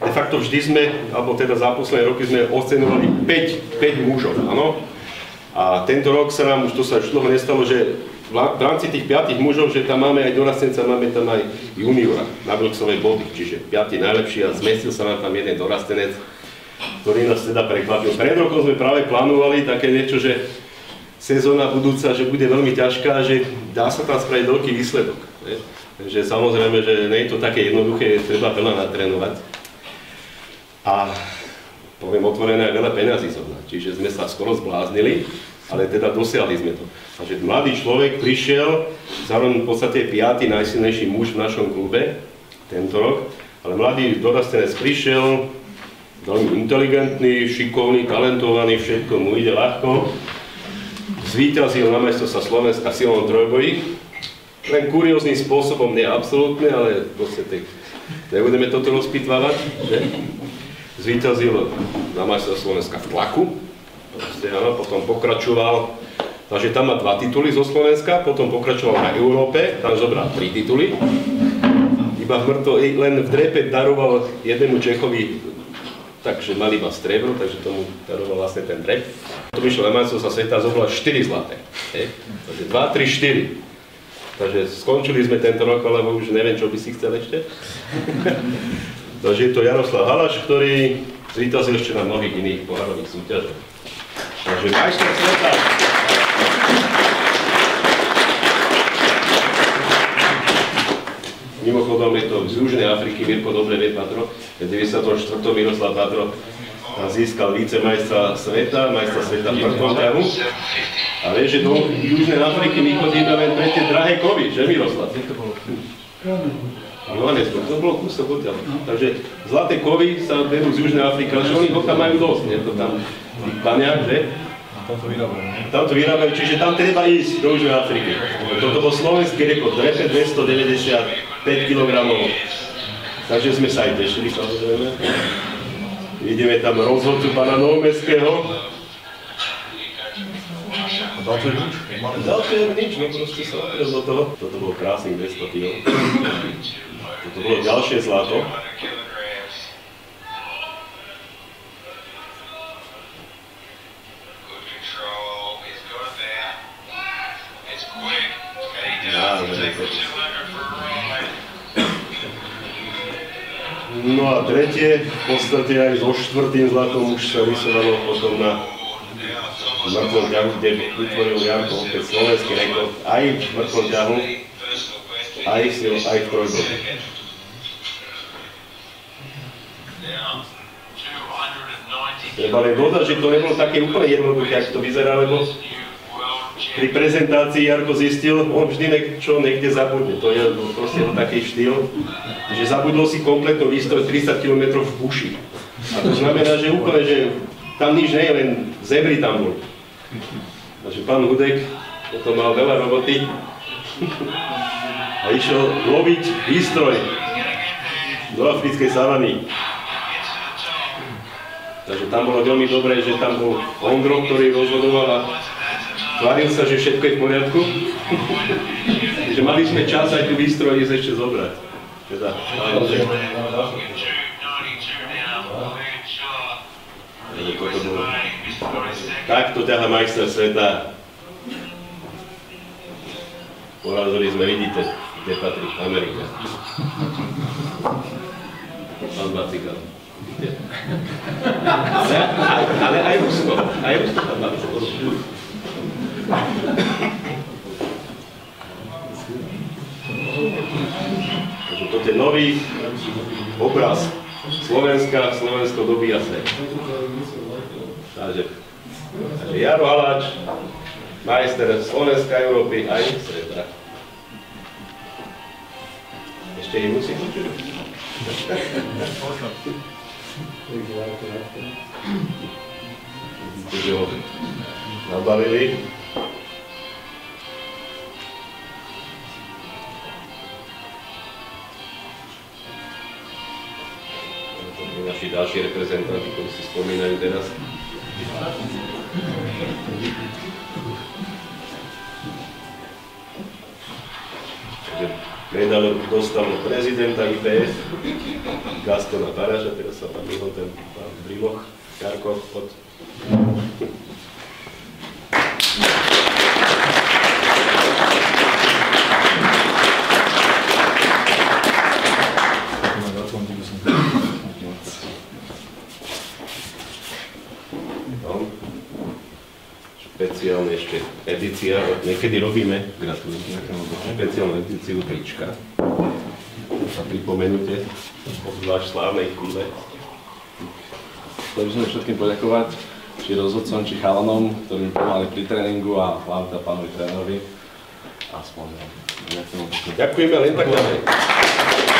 de facto vždy sme, alebo teda za posledné roky sme oceňovali 5 mužov, áno. A tento rok sa nám, už to sa už dlho nestalo, že v rámci tých 5 mužov, že tam máme aj dorastenca, máme tam aj juniora na Wilksovej body, čiže 5 najlepší a zmestil sa nám tam jeden dorastenec, ktorý nás teda prekvapil. Pred rokom sme práve plánovali také niečo, že sezóna budúca, že bude veľmi ťažká, že dá sa tam spraviť veľký výsledok. Takže samozrejme, že nie je to také jednoduché, treba veľa natrénovať. A poviem otvorené, aj veľa peňazí zohnať, čiže sme sa skoro zbláznili, ale teda dosiahli sme to. Takže mladý človek prišiel, zároveň v podstate 5. najsilnejší muž v našom klube tento rok, ale mladý dorastenec prišiel, veľmi inteligentný, šikovný, talentovaný, všetko mu ide ľahko. Zvíťazil na majstrovstvách Slovenska silom trojboji, len kurióznym spôsobom, nie absolútne, ale v podstate nebudeme toto rozpitvávať, že? Zvíťazil na majstrovstvách Slovenska v tlaku, áno, potom pokračoval, takže tam má 2 tituly zo Slovenska, potom pokračoval na Európe, tam zobral 3 tituly, iba len v drepe daroval jednému Čechovi, takže mal iba striebro, takže tomu daroval vlastne ten drep. Potom išiel na majstrovstvá sveta a zobral 4 zlaté, takže 2, 3, 4. Takže skončili sme tento rok, alebo už neviem, čo by si chcel ešte. Takže je to Jaroslav Halaš, ktorý zvíťazil ešte na mnohých iných pohárových súťažoch. Takže majster sveta. Mimochodom je to z Južnej Afriky, Mirko dobre vie, Patro. V 94. Miroslav Patro získal vicemajstra sveta v prvom ťahu. A vieš, že do Južnej Afriky my chodíme len pre tie drahé kovy, že Miroslav? Johannesburg, to bolo kúsok odtiaľ. Takže zlaté kovy sa berú z Južnej Afriky, ale oni ho tam majú dosť, je to tam v tých baniach, že? Tam to vyrábajú, čiže tam treba ísť do Južnej Afriky. Toto bol slovenský rekord, drepe 295 kg. Takže sme sa aj tešili, samozrejme. Vidíme tam rozhodcu pána Novomestského. Dal to nič? Dal to nič, no proste sa oprel do toho. Toto bolo krásnych 200 kg. Toto bolo ďalšie zlato. No a tretie, v podstate aj so 4. zlatom už sa rysovalo potom na mŕtvom ťahu, kde vytvoril Janko opäť slovenský rekord aj v mŕtvom ťahu, aj v trojboji. Treba len dodať, že to nebolo také úplne jednoduché, ako to vyzerá, lebo pri prezentácii Jarko zistil, on vždy niekde zabudne, to je proste taký štýl, že zabudol si kompletnú výstroj 30 km v buši. A to znamená, že úplne, že tam nič nie je, len zebry tam boli. Takže pán Hudek potom mal veľa roboty a išiel loviť výstroj do africkej savany. Takže tam bolo veľmi dobré, že tam bol Ondro, ktorý rozhodoval a tváril sa, že všetko je v poriadku. Takže mali sme čas aj tú výstroj ísť ešte zobrať. Teda, takto ťaha majster sveta. Porazili sme, vidíte, kde patrí Amerika. Pán Bacikal. Ale aj Rusko. Aj Rusko tam patrí. Takže toto je nový obraz Slovenska, Slovensko dobíja svet. Takže Jaro Haláč, majster Slovenska, Európy aj sveta. Ešte ich musí počuť. Takže ho nabalili. Naši ďalší reprezentanti, ktorí si spomínajú teraz. Takže Medailu dostal od prezidenta IPS, Gastona Paraža, teraz sa tam vyhol ten pán Briloch, Karko od... No. Špeciálne ešte edícia, niekedy robíme, gratulujem, špeciálnu edíciu trička. A pripomenúte, obzvlášť slávnej chvíle. Chcel by sme všetkým poďakovať, či rozhodcom, či chalanom, ktorí mi pomáhali pri tréningu a hlavne pánovi trénerovi. A aspoň. Ďakujeme, len tak ďalej.